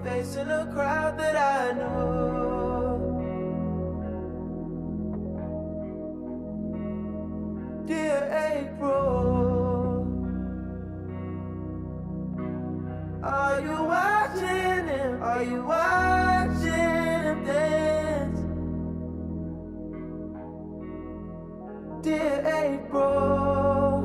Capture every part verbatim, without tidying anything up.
face in a crowd that I know. Dear April, are you watching him? Are you watching him dance? Dear April,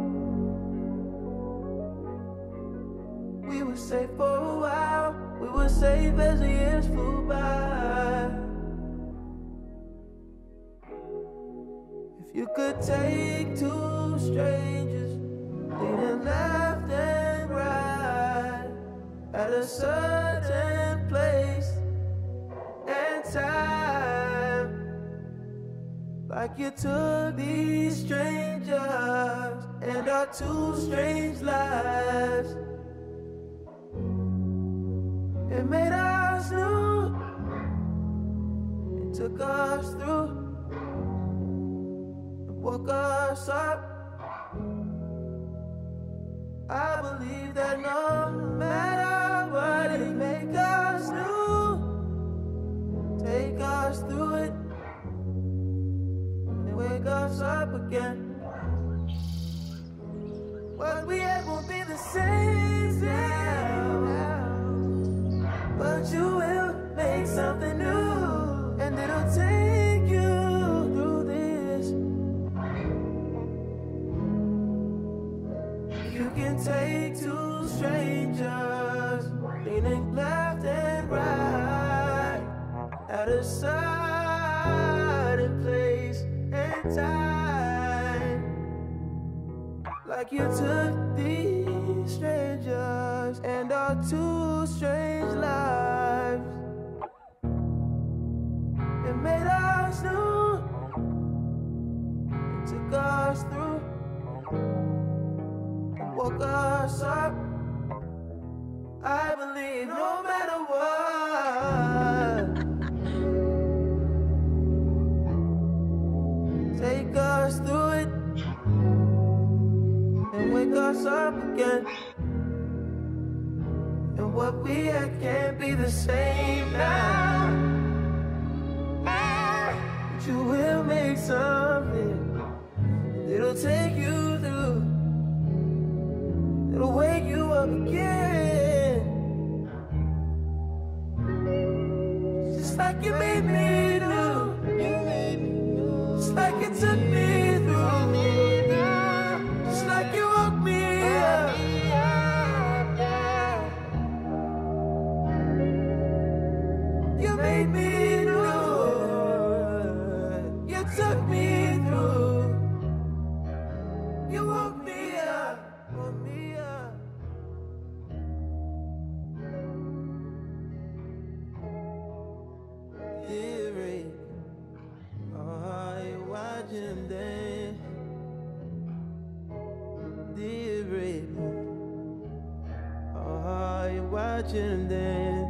we were safe for a while. We were safe as the years flew by. If you could take two strangers leaning left and right at a certain place and time, like you took these strangers and our two strange lives, it made us new, it took us through, it woke us up. I believe that no matter what, it make us new, take us through it, and wake us up again. What we had won't be the same now, but you will make something new, and it'll take you through this. You can take two strangers leaning left and right at a certain place and time, like you took these strangers and our two strange lives, it made us new, it took us through, it woke us up. I believe no matter what, take us through it and wake us up again. And what we had can't be the same now, but you will make something, it'll take you through, it'll wake you up again, just like you made me do, just like you took me through, just like you woke me up. You made me new, you took me through, you woke me up, woke me up. Dear Ray, are you watching them? Dear Ray, are you watching them?